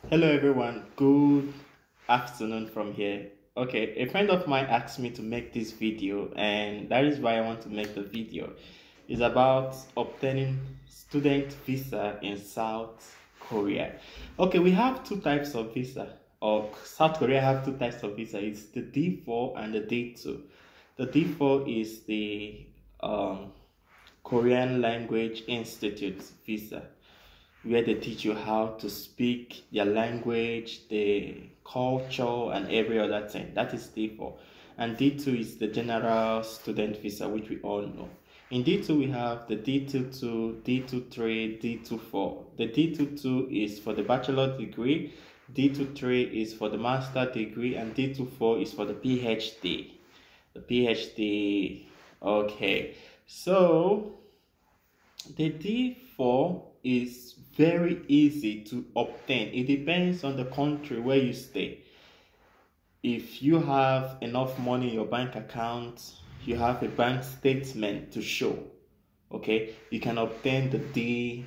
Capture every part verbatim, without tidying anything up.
Hello everyone, good afternoon from here. Okay, a friend of mine asked me to make this video, and that is why I want to make the video. It's about obtaining student visa in South Korea. Okay, we have two types of visa, or South Korea have two types of visa. It's the D four and the D two. The D four is the um, Korean Language Institute visa, where they teach you how to speak their language, the culture, and every other thing. That is D four. And D two is the general student visa, which we all know. In D two, we have the D two two, D two three, D two four. The D two two is for the bachelor degree, D two three is for the master degree, and D two four is for the PhD. The PhD, okay. So, the D four is very easy to obtain. It depends on the country where you stay. If you have enough money in your bank account, you have a bank statement to show, okay, you can obtain the D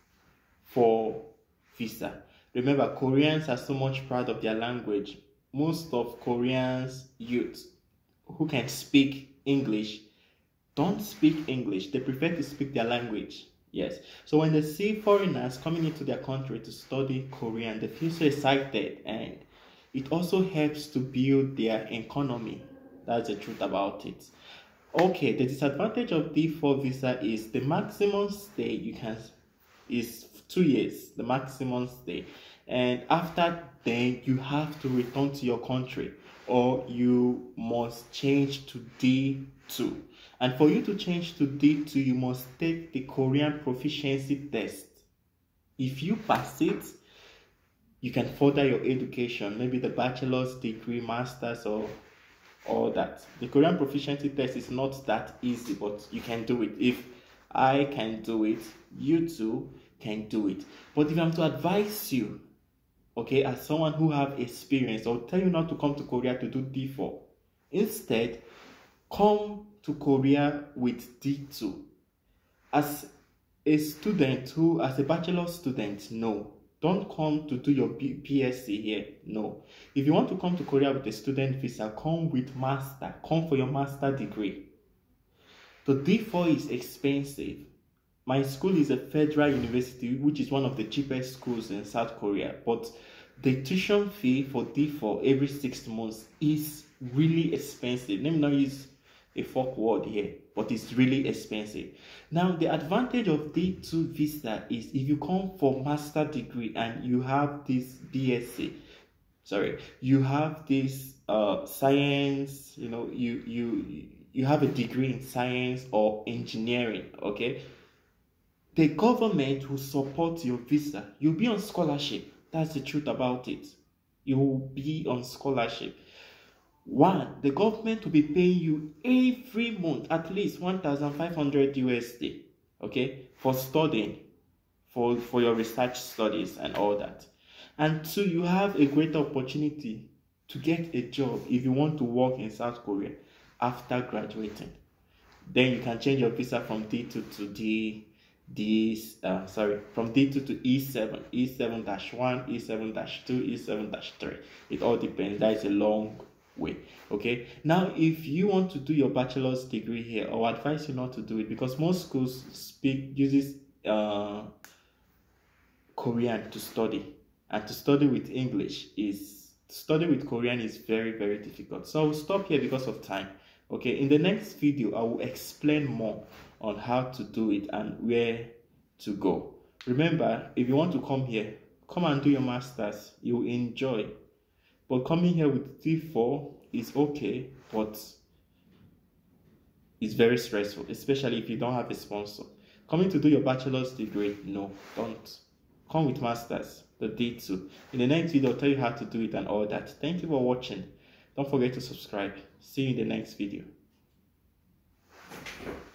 four visa. Remember, Koreans are so much proud of their language. Most of Koreans youth who can speak English don't speak English. They prefer to speak their language. Yes. So when they see foreigners coming into their country to study Korean, they feel so excited, and it also helps to build their economy. That's the truth about it. Okay, the disadvantage of D four visa is the maximum stay you can is two years, the maximum stay. And after then, you have to return to your country, or you must change to D two. And for you to change to D two, you must take the Korean proficiency test. If you pass it, you can further your education, maybe the bachelor's degree, master's, or all that. The Korean proficiency test is not that easy, but you can do it. If I can do it, you too can do it. But if I'm to advise you, okay, as someone who have experience, I'll tell you not to come to Korea to do D four. Instead, come to Korea with D two. As a student who, as a bachelor student, no. Don't come to do your P S C here, no. If you want to come to Korea with a student visa, come with master. Come for your master degree. The D four is expensive. My school is a federal university, which is one of the cheapest schools in South Korea. But the tuition fee for D four every six months is really expensive. Let me not use a folk word here, but it's really expensive. Now, the advantage of D two visa is if you come for master degree and you have this B S c, sorry, you have this uh, science, you know, you you you have a degree in science or engineering, okay? The government will support your visa. You'll be on scholarship. That's the truth about it. You will be on scholarship. One, the government will be paying you every month at least one thousand five hundred U S D, okay, for studying, for, for your research studies and all that. And two, you have a great opportunity to get a job if you want to work in South Korea after graduating. Then you can change your visa from D two to D, D uh, sorry, from D two to E seven, E seven dash one, E seven dash two, E seven dash three. It all depends. That is a long way. Okay, now if you want to do your bachelor's degree here, I would advise you not to do it, because most schools speak uses uh, Korean to study, and to study with English is to study with Korean is very very difficult. So I will stop here because of time. Okay, in the next video I will explain more on how to do it and where to go. Remember, if you want to come here, come and do your masters. You will enjoy. But coming here with D four is okay, but it's very stressful, especially if you don't have a sponsor. Coming to do your bachelor's degree, no, don't. Come with masters, the D two. In the next video, I'll tell you how to do it and all that. Thank you for watching. Don't forget to subscribe. See you in the next video.